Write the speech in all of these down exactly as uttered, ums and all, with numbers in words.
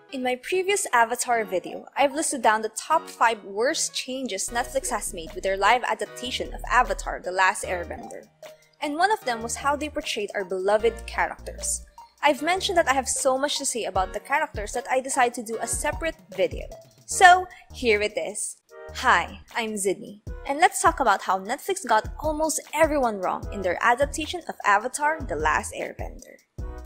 In my previous Avatar video, I've listed down the top five worst changes Netflix has made with their live adaptation of Avatar the Last Airbender. And one of them was how they portrayed our beloved characters. I've mentioned that I have so much to say about the characters that I decided to do a separate video. So, here it is. Hi, I'm Zidney, and let's talk about how Netflix got almost everyone wrong in their adaptation of Avatar the Last Airbender.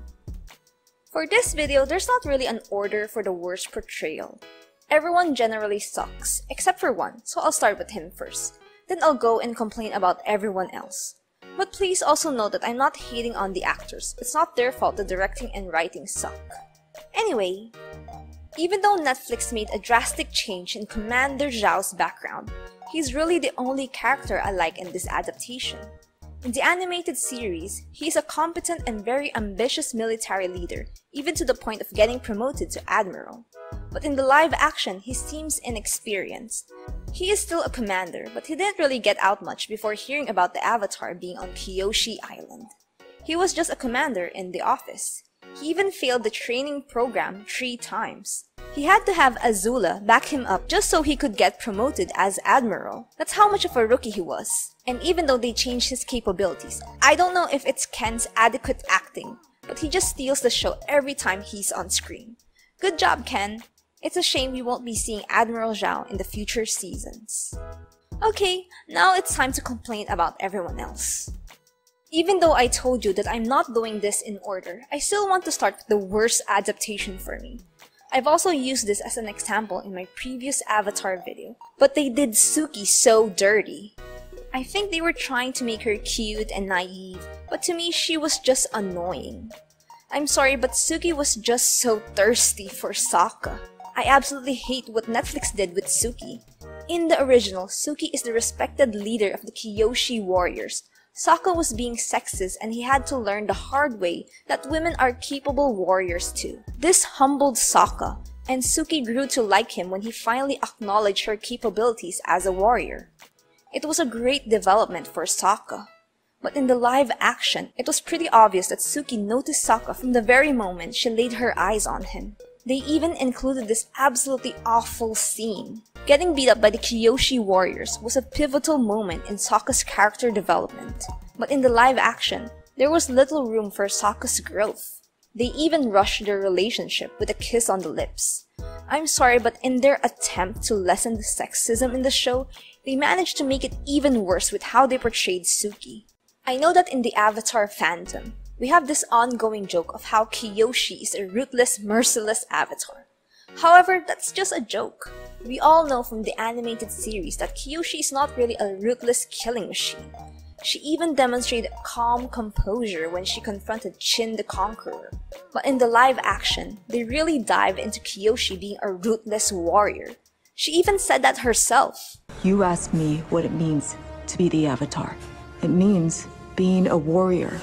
For this video, there's not really an order for the worst portrayal. Everyone generally sucks, except for one, so I'll start with him first. Then I'll go and complain about everyone else. But please also note that I'm not hating on the actors. It's not their fault the directing and writing suck. Anyway, even though Netflix made a drastic change in Commander Zhao's background, he's really the only character I like in this adaptation. In the animated series, he is a competent and very ambitious military leader, even to the point of getting promoted to admiral. But in the live action, he seems inexperienced. He is still a commander, but he didn't really get out much before hearing about the Avatar being on Kyoshi Island. He was just a commander in the office. He even failed the training program three times. He had to have Azula back him up just so he could get promoted as admiral. That's how much of a rookie he was. And even though they changed his capabilities, I don't know if it's Ken's adequate acting, but he just steals the show every time he's on screen. Good job, Ken! It's a shame we won't be seeing Admiral Zhao in the future seasons. Okay, now it's time to complain about everyone else. Even though I told you that I'm not doing this in order, I still want to start with the worst adaptation for me. I've also used this as an example in my previous Avatar video, but they did Suki so dirty. I think they were trying to make her cute and naive, but to me she was just annoying. I'm sorry, but Suki was just so thirsty for Sokka. I absolutely hate what Netflix did with Suki. In the original, Suki is the respected leader of the Kyoshi warriors. Sokka was being sexist and he had to learn the hard way that women are capable warriors too. This humbled Sokka, and Suki grew to like him when he finally acknowledged her capabilities as a warrior. It was a great development for Sokka. But in the live action, it was pretty obvious that Suki noticed Sokka from the very moment she laid her eyes on him. They even included this absolutely awful scene. Getting beat up by the Kyoshi warriors was a pivotal moment in Sokka's character development. But in the live action, there was little room for Sokka's growth. They even rushed their relationship with a kiss on the lips. I'm sorry, but in their attempt to lessen the sexism in the show, they managed to make it even worse with how they portrayed Suki. I know that in the Avatar fandom, we have this ongoing joke of how Kyoshi is a ruthless, merciless avatar. However, that's just a joke. We all know from the animated series that Kyoshi is not really a ruthless killing machine. She even demonstrated calm composure when she confronted Chin the Conqueror. But in the live action, they really dive into Kyoshi being a ruthless warrior. She even said that herself. You asked me what it means to be the Avatar. It means being a warrior.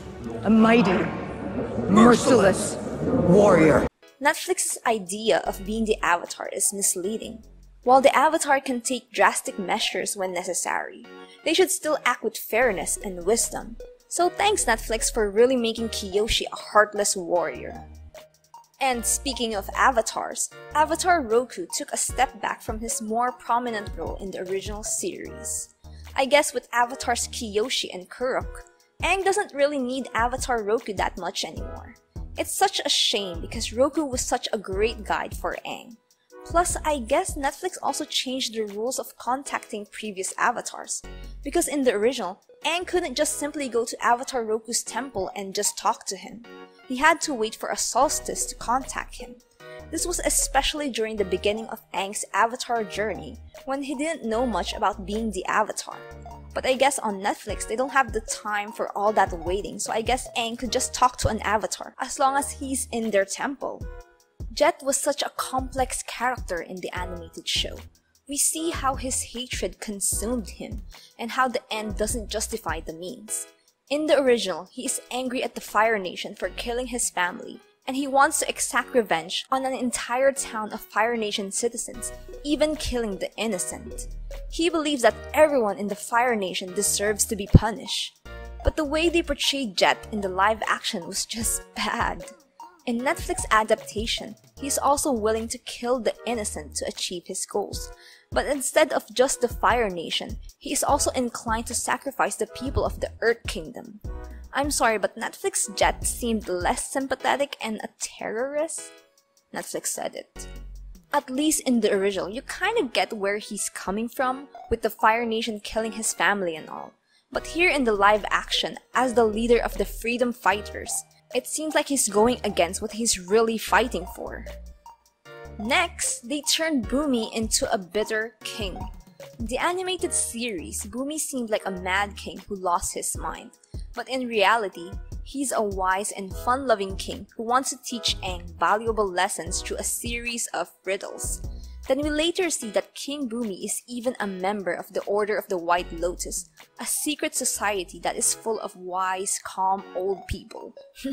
A mighty, merciless warrior. Netflix's idea of being the Avatar is misleading. While the Avatar can take drastic measures when necessary, they should still act with fairness and wisdom. So thanks Netflix for really making Kyoshi a heartless warrior. And speaking of avatars, Avatar Roku took a step back from his more prominent role in the original series. I guess with Avatars Kyoshi and Kuruk, Aang doesn't really need Avatar Roku that much anymore. It's such a shame because Roku was such a great guide for Aang. Plus, I guess Netflix also changed the rules of contacting previous avatars. Because in the original, Aang couldn't just simply go to Avatar Roku's temple and just talk to him. He had to wait for a solstice to contact him. This was especially during the beginning of Aang's Avatar journey, when he didn't know much about being the Avatar. But I guess on Netflix, they don't have the time for all that waiting, so I guess Aang could just talk to an avatar, as long as he's in their temple. Jet was such a complex character in the animated show. We see how his hatred consumed him, and how the end doesn't justify the means. In the original, he is angry at the Fire Nation for killing his family, and he wants to exact revenge on an entire town of Fire Nation citizens, even killing the innocent. He believes that everyone in the Fire Nation deserves to be punished. But the way they portrayed Jet in the live action was just bad. In Netflix adaptation, he's also willing to kill the innocent to achieve his goals. But instead of just the Fire Nation, he is also inclined to sacrifice the people of the Earth Kingdom. I'm sorry, but Netflix Jet seemed less sympathetic and a terrorist? Netflix said it. At least in the original, you kinda get where he's coming from, with the Fire Nation killing his family and all. But here in the live action, as the leader of the freedom fighters, it seems like he's going against what he's really fighting for. Next, they turned Bumi into a bitter king. In the animated series, Bumi seemed like a mad king who lost his mind. But in reality, he's a wise and fun-loving king who wants to teach Aang valuable lessons through a series of riddles. Then we later see that King Bumi is even a member of the Order of the White Lotus, a secret society that is full of wise, calm old people.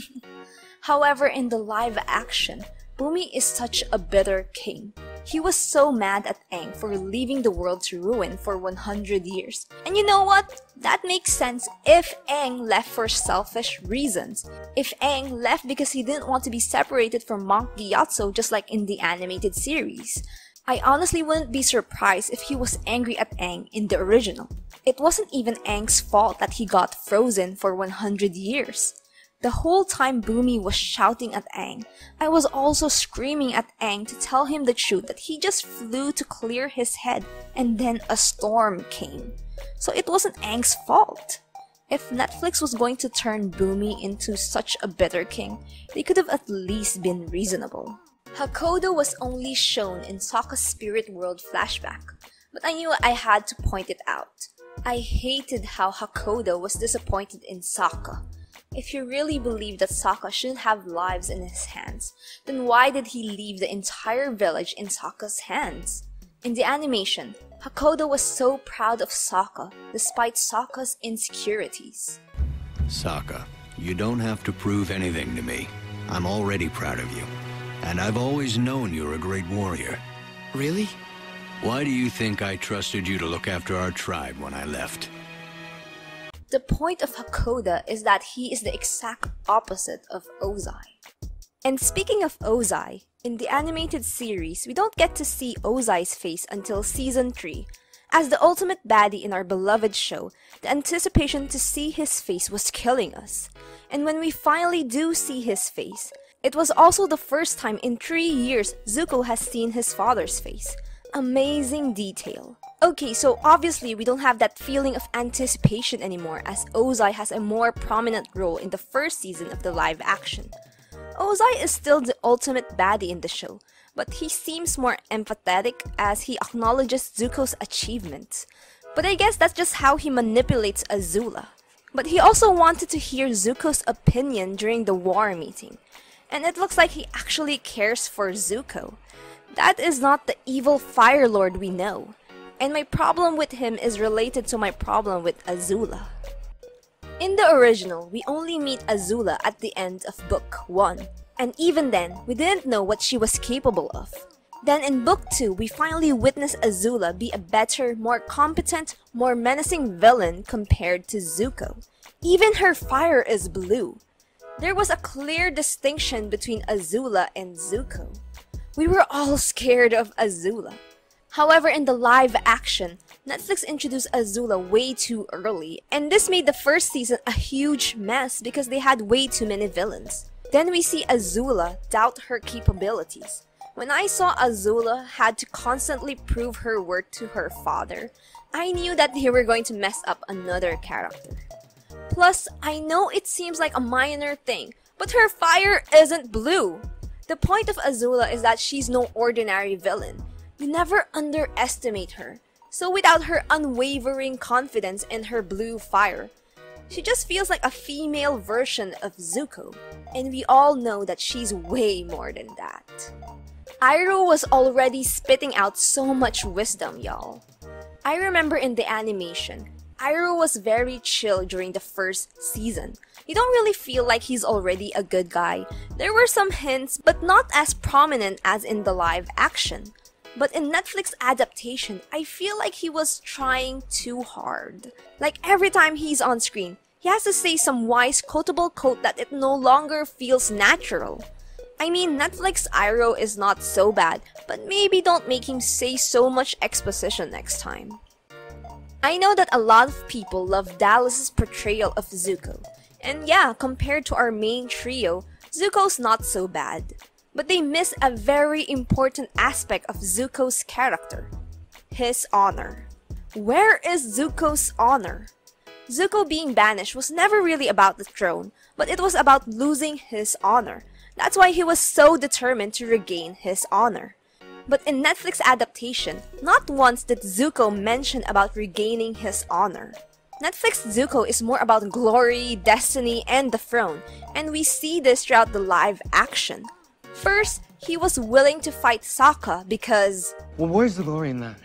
However, in the live action, Bumi is such a bitter king. He was so mad at Aang for leaving the world to ruin for one hundred years. And you know what? That makes sense if Aang left for selfish reasons. If Aang left because he didn't want to be separated from Monk Gyatso just like in the animated series. I honestly wouldn't be surprised if he was angry at Aang in the original. It wasn't even Aang's fault that he got frozen for one hundred years. The whole time Bumi was shouting at Aang, I was also screaming at Aang to tell him the truth that he just flew to clear his head and then a storm came. So it wasn't Aang's fault. If Netflix was going to turn Bumi into such a bitter king, they could have at least been reasonable. Hakoda was only shown in Sokka's Spirit World flashback, but I knew I had to point it out. I hated how Hakoda was disappointed in Sokka. If you really believe that Sokka shouldn't have lives in his hands, then why did he leave the entire village in Sokka's hands? In the animation, Hakoda was so proud of Sokka despite Sokka's insecurities. Sokka, you don't have to prove anything to me. I'm already proud of you. And I've always known you're a great warrior. Really? Why do you think I trusted you to look after our tribe when I left? The point of Hakoda is that he is the exact opposite of Ozai. And speaking of Ozai, in the animated series, we don't get to see Ozai's face until season three. As the ultimate baddie in our beloved show, the anticipation to see his face was killing us. And when we finally do see his face, it was also the first time in three years Zuko has seen his father's face. Amazing detail. Okay, so obviously we don't have that feeling of anticipation anymore as Ozai has a more prominent role in the first season of the live action. Ozai is still the ultimate baddie in the show, but he seems more empathetic as he acknowledges Zuko's achievements. But I guess that's just how he manipulates Azula. But he also wanted to hear Zuko's opinion during the war meeting. And it looks like he actually cares for Zuko. That is not the evil Fire Lord we know. And my problem with him is related to my problem with Azula. In the original, we only meet Azula at the end of book one. And even then, we didn't know what she was capable of. Then in book two, we finally witness Azula be a better, more competent, more menacing villain compared to Zuko. Even her fire is blue. There was a clear distinction between Azula and Zuko. We were all scared of Azula. However, in the live action, Netflix introduced Azula way too early, and this made the first season a huge mess because they had way too many villains. Then we see Azula doubt her capabilities. When I saw Azula had to constantly prove her worth to her father, I knew that they were going to mess up another character. Plus, I know it seems like a minor thing, but her fire isn't blue. The point of Azula is that she's no ordinary villain. You never underestimate her. So without her unwavering confidence in her blue fire, she just feels like a female version of Zuko. And we all know that she's way more than that. Iroh was already spitting out so much wisdom, y'all. I remember in the animation, Iroh was very chill during the first season. You don't really feel like he's already a good guy. There were some hints, but not as prominent as in the live action. But in Netflix adaptation, I feel like he was trying too hard. Like every time he's on screen, he has to say some wise quotable quote that it no longer feels natural. I mean, Netflix Iroh is not so bad, but maybe don't make him say so much exposition next time. I know that a lot of people love Dallas's portrayal of Zuko. And yeah, compared to our main trio, Zuko's not so bad. But they miss a very important aspect of Zuko's character. His honor. Where is Zuko's honor? Zuko being banished was never really about the throne, but it was about losing his honor. That's why he was so determined to regain his honor. But in Netflix adaptation, not once did Zuko mention about regaining his honor. Netflix Zuko is more about glory, destiny, and the throne, and we see this throughout the live action. First, he was willing to fight Sokka because... Well, where's the glory in that?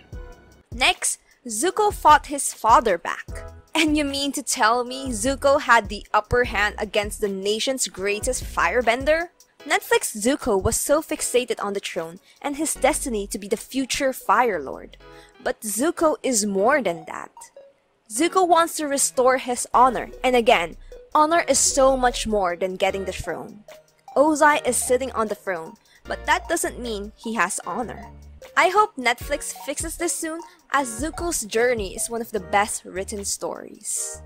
Next, Zuko fought his father back. And you mean to tell me Zuko had the upper hand against the nation's greatest firebender? Netflix Zuko was so fixated on the throne and his destiny to be the future Fire Lord. But Zuko is more than that. Zuko wants to restore his honor, and again, honor is so much more than getting the throne. Ozai is sitting on the throne, but that doesn't mean he has honor. I hope Netflix fixes this soon, as Zuko's journey is one of the best written stories.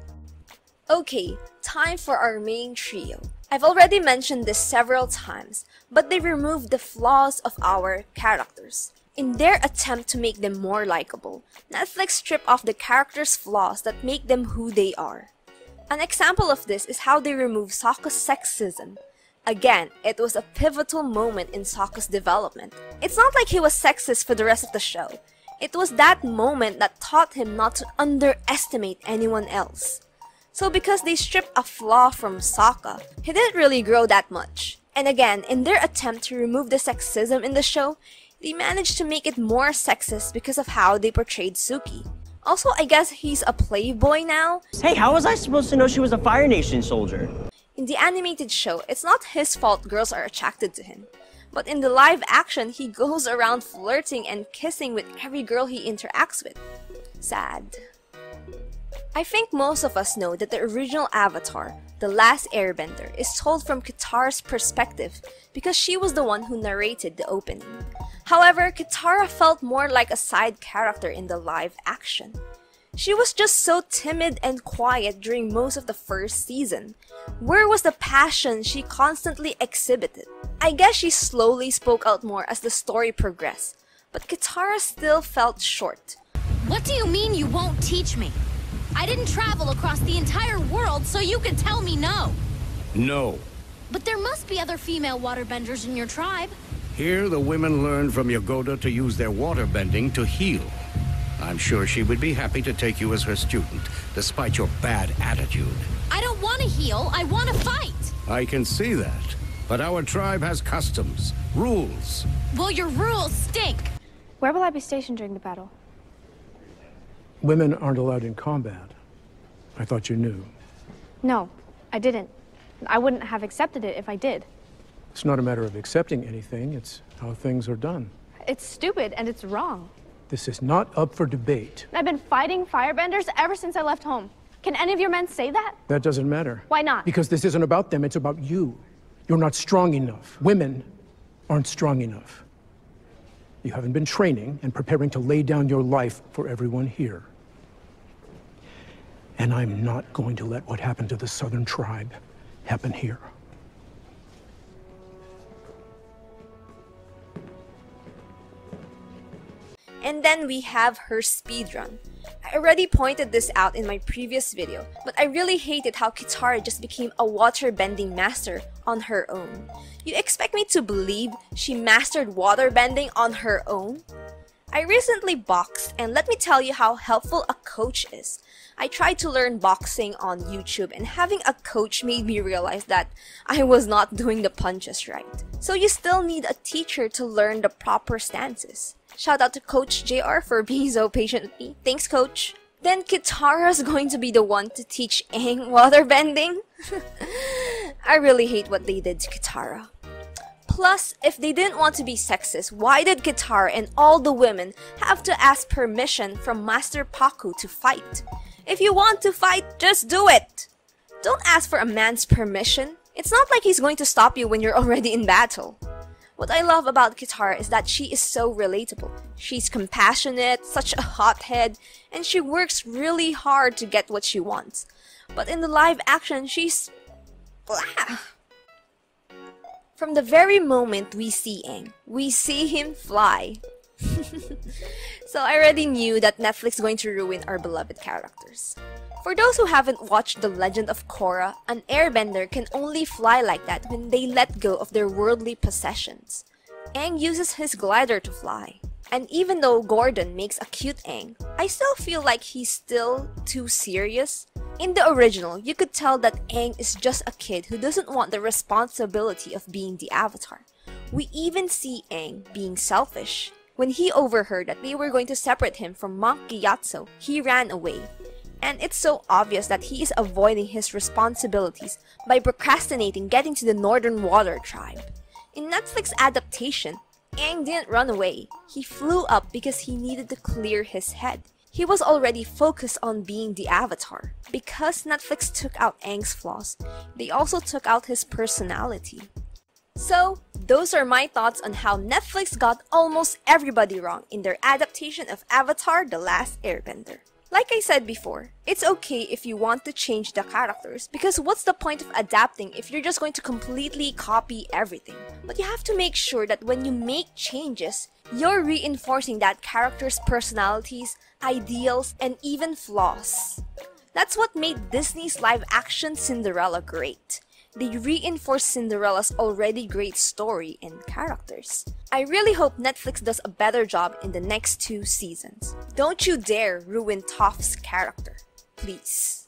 Okay, time for our main trio. I've already mentioned this several times, but they removed the flaws of our characters. In their attempt to make them more likable, Netflix stripped off the characters' flaws that make them who they are. An example of this is how they removed Sokka's sexism. Again, it was a pivotal moment in Sokka's development. It's not like he was sexist for the rest of the show. It was that moment that taught him not to underestimate anyone else. So because they stripped a flaw from Sokka, he didn't really grow that much. And again, in their attempt to remove the sexism in the show, they managed to make it more sexist because of how they portrayed Suki. Also, I guess he's a playboy now. Hey, how was I supposed to know she was a Fire Nation soldier? In the animated show, it's not his fault girls are attracted to him. But in the live action, he goes around flirting and kissing with every girl he interacts with. Sad. I think most of us know that the original Avatar, The Last Airbender, is told from Katara's perspective because she was the one who narrated the opening. However, Katara felt more like a side character in the live action. She was just so timid and quiet during most of the first season. Where was the passion she constantly exhibited? I guess she slowly spoke out more as the story progressed, but Katara still felt short. What do you mean you won't teach me? I didn't travel across the entire world so you could tell me no. No. But there must be other female waterbenders in your tribe. Here, the women learn from Yagoda to use their waterbending to heal. I'm sure she would be happy to take you as her student, despite your bad attitude. I don't want to heal, I want to fight. I can see that. But our tribe has customs, rules. Well, your rules stink. Where will I be stationed during the battle? Women aren't allowed in combat. I thought you knew. No, I didn't. I wouldn't have accepted it if I did. It's not a matter of accepting anything, it's how things are done. It's stupid and it's wrong. This is not up for debate. I've been fighting firebenders ever since I left home. Can any of your men say that? That doesn't matter. Why not? Because this isn't about them, it's about you. You're not strong enough. Women aren't strong enough. You haven't been training and preparing to lay down your life for everyone here. And I'm not going to let what happened to the Southern Tribe happen here. And then we have her speedrun. I already pointed this out in my previous video, but I really hated how Katara just became a waterbending master on her own. You expect me to believe she mastered waterbending on her own? I recently boxed, and let me tell you how helpful a coach is. I tried to learn boxing on YouTube, and having a coach made me realize that I was not doing the punches right. So you still need a teacher to learn the proper stances. Shout out to Coach J R for being so patient with me. Thanks, Coach. Then Katara's going to be the one to teach Aang waterbending? I really hate what they did to Katara. Plus, if they didn't want to be sexist, why did Katara and all the women have to ask permission from Master Pakku to fight? If you want to fight, just do it! Don't ask for a man's permission. It's not like he's going to stop you when you're already in battle. What I love about Katara is that she is so relatable. She's compassionate, such a hothead, and she works really hard to get what she wants. But in the live action, she's... blah. From the very moment we see Aang, we see him fly. So I already knew that Netflix is going to ruin our beloved characters. For those who haven't watched The Legend of Korra, an airbender can only fly like that when they let go of their worldly possessions. Aang uses his glider to fly. And even though Gordon makes a cute Aang, I still feel like he's still too serious. In the original, you could tell that Aang is just a kid who doesn't want the responsibility of being the Avatar. We even see Aang being selfish. When he overheard that they were going to separate him from Monk Gyatso, he ran away. And it's so obvious that he is avoiding his responsibilities by procrastinating getting to the Northern Water Tribe. In Netflix adaptation, Aang didn't run away. He flew up because he needed to clear his head. He was already focused on being the Avatar. Because Netflix took out Aang's flaws, they also took out his personality. So, those are my thoughts on how Netflix got almost everybody wrong in their adaptation of Avatar the Last Airbender. Like I said before, it's okay if you want to change the characters, because what's the point of adapting if you're just going to completely copy everything? But you have to make sure that when you make changes, you're reinforcing that character's personalities, ideals, and even flaws. That's what made Disney's live-action Cinderella great. They reinforce Cinderella's already great story and characters. I really hope Netflix does a better job in the next two seasons. Don't you dare ruin Toph's character, please.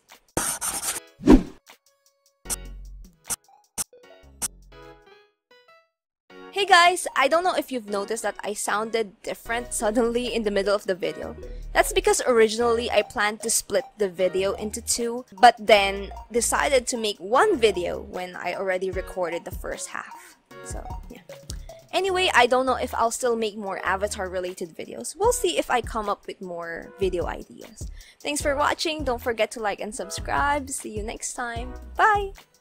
Hey guys, I don't know if you've noticed that I sounded different suddenly in the middle of the video. That's because originally I planned to split the video into two, but then decided to make one video when I already recorded the first half. So, yeah. Anyway, I don't know if I'll still make more Avatar related videos. We'll see if I come up with more video ideas. Thanks for watching. Don't forget to like and subscribe. See you next time. Bye!